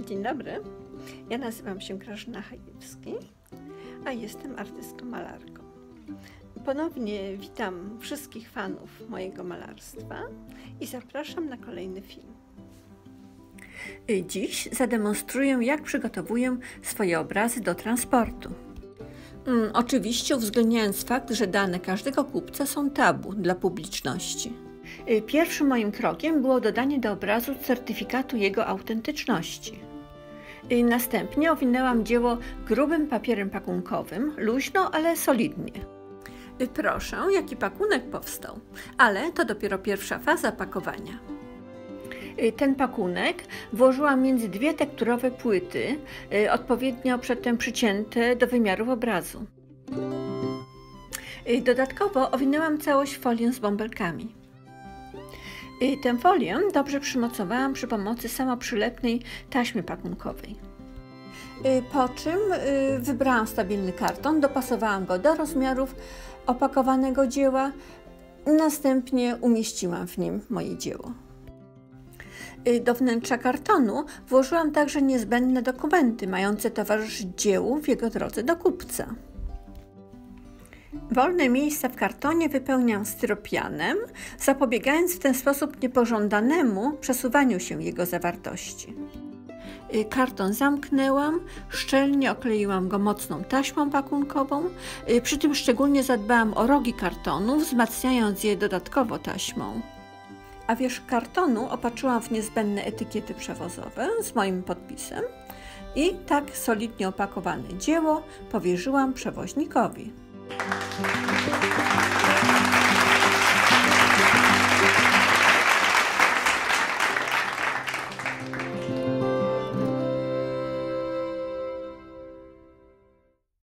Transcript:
Dzień dobry, ja nazywam się Grażyna Chajewski, a jestem artystką malarką. Ponownie witam wszystkich fanów mojego malarstwa i zapraszam na kolejny film. Dziś zademonstruję, jak przygotowuję swoje obrazy do transportu. Oczywiście uwzględniając fakt, że dane każdego kupca są tabu dla publiczności. Pierwszym moim krokiem było dodanie do obrazu certyfikatu jego autentyczności. Następnie owinęłam dzieło grubym papierem pakunkowym, luźno, ale solidnie. Proszę, jaki pakunek powstał, ale to dopiero pierwsza faza pakowania. Ten pakunek włożyłam między dwie tekturowe płyty, odpowiednio przedtem przycięte do wymiarów obrazu. Dodatkowo owinęłam całość folią z bąbelkami. Tę folię dobrze przymocowałam przy pomocy samoprzylepnej taśmy pakunkowej. Po czym wybrałam stabilny karton, dopasowałam go do rozmiarów opakowanego dzieła, następnie umieściłam w nim moje dzieło. Do wnętrza kartonu włożyłam także niezbędne dokumenty mające towarzyszyć dziełu w jego drodze do kupca. Wolne miejsca w kartonie wypełniam styropianem, zapobiegając w ten sposób niepożądanemu przesuwaniu się jego zawartości. Karton zamknęłam, szczelnie okleiłam go mocną taśmą pakunkową, przy tym szczególnie zadbałam o rogi kartonu, wzmacniając je dodatkowo taśmą. A wierzch kartonu opatrzyłam w niezbędne etykiety przewozowe z moim podpisem i tak solidnie opakowane dzieło powierzyłam przewoźnikowi.